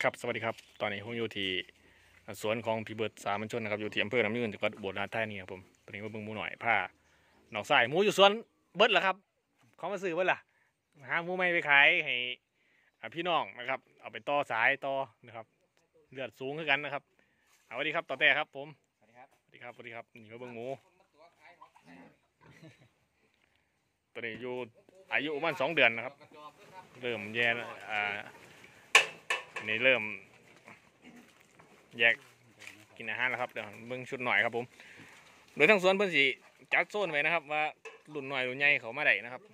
ครับสวัสดีครับตอนนี้ผมอยู่ที่สวนของพี่เบิร์ดสามัญชนนะครับอยู่ที่อำเภอลำยืนจังหวัดอุบลราชธานีครับผมตอนนี้มาเบิ่งหมูหน่อยผ้าหนองทรายหมูอยู่สวนเบิร์ดแล้วครับเขามาซื้อเบิร์ดล่ะหาหมูไม่ไปขายให้พี่น้องนะครับเอาไปต่อสายต่อนะครับเลือดสูงขึ้นกันนะครับสวัสดีครับต่อแต่ครับผมสวัสดีครับสวัสดีครับสวัสดีครับนี่มาเบิ่งหมูตอนนี้อยู่อายุประมาณ2 เดือนนะครับเริ่มแย่นี่เริ่มแยกกินอาหารแล้วครับเดี๋ยวเบิ่งชุดหน่อยครับผมโดยทั้งสวนเพิ่นสิจัดโซนไว้นะครับว่ารุ่นหน่อยรุ่นใหญ่เขามาได้นะครับ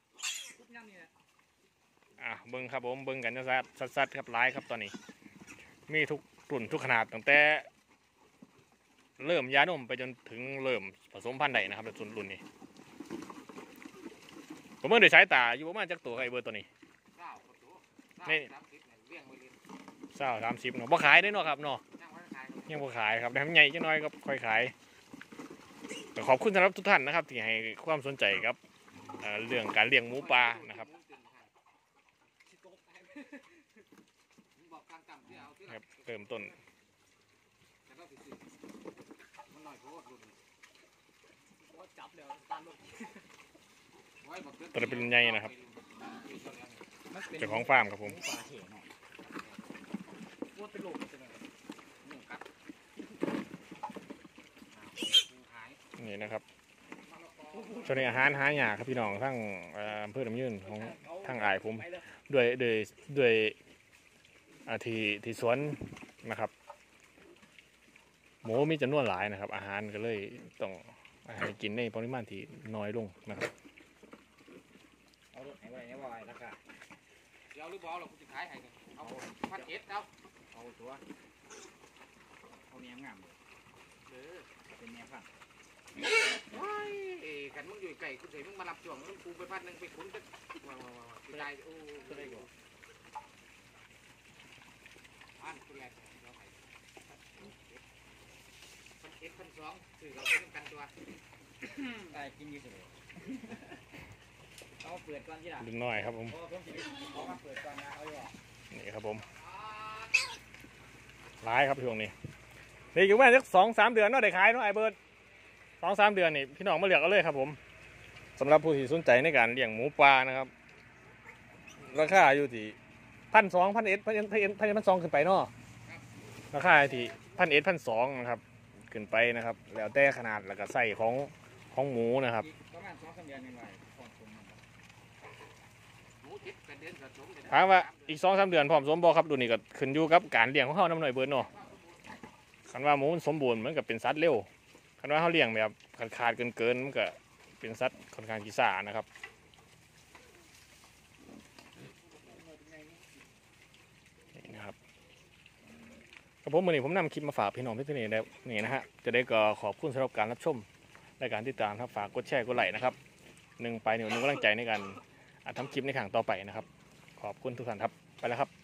เบิ่งครับผมเบิ่งกันซัดครับหลายครับตอนนี้มีทุกรุ่นทุกขนาดตั้งแต่เริ่มยานมไปจนถึงเริ่มผสมพันธุ์ได้นะครับส่วนรุ่นนี้ผมเมื่อโดยสายตาอยู่ประมาณจักตัวไอ้เบอร์ตัวนี้นี่30เนาะบ่ขายได้เนาะครับเนาะยังบ่ขายครับแต่มันใหญ่จังน้อยก็ค่อยขายขอบคุณสำหรับทุกท่านนะครับที่ให้ความสนใจครับเรื่องการเลี้ยงหมูปลานะครับเริ่มต้นตัวนี้เป็นใหญ่นะครับเจ้าของฟาร์มครับผมนี่นะครับช่วงนี้อาหารหายากครับพี่น้องทั้งอำเภอลำยืนของทั้งอายผมด้วยที่สวนนะครับหมูมีจำนวนหลายนะครับอาหารก็เลยต้องให้กินในปริมาณที่น้อยลงนะครับเอารถไหนไว้ไหนวายราคาเดี๋ยวหรือบอลเราจะขายให้เอา1,700เอาตัวเอาเนี้ยงามเป็นเนี้ยพันกันมึงอยู่ไก่คุณเสยมึงมารับจ่วงมึงกูไป1,000ไปขุนกันมาได้โอ้ก็ได้ก่อนคุณแรกเราไป1,200สื่อเราเป็นกันตัวได้กินอยู่เฉยเอาเปิดก่อนที่หลังดูหน่อยครับผมเอามาเปิดก่อนนะเอาอยู่นี่ครับผมร้ายครับช่วงนี้นี่อยู่ประมาณสัก2-3 เดือนเนาะได้ขายเนาะไอเบิร์ด2-3 เดือนนี่พี่น้องมาเลือกเอาเลยครับผมสำหรับผู้ที่สนใจในการเลี้ยงหมูปลานะครับราคาอยู่ที่1,200 1,200ขึ้นไปเนาะราคาที่1,100 1,200นะครับขึ้นไปนะครับแล้วแต่ขนาดแล้วก็ไส้ของหมูนะครับประมาณ2-3 เดือนยังไงถามว่าอีก2-3 เดือนพร้อมสมบูรณ์ครับดูนี่ก็ขึ้นอยู่กับการเลี้ยงของเขาน้ำหน่อยเบิร์ดเนาะคันว่าหมูสมบูรณ์เหมือนกับเป็นสัตว์เร็วคันว่าเขาเลี้ยงแบบขาดเกินมันก็เป็นสัตว์ค่อนข้างขี้ซ่านะครับนี่นะครับกับผมวันนี้ผมนำคลิปมาฝากพี่น้องที่นี่ได้นี่นะฮะจะได้ก็ขอบคุณสำหรับการรับชมและการติดตามครับฝากกดแชร์กดไลค์นะครับ1 กำลังใจในการทำคลิปในครั้งต่อไปนะครับขอบคุณทุกท่านครับไปแล้วครับ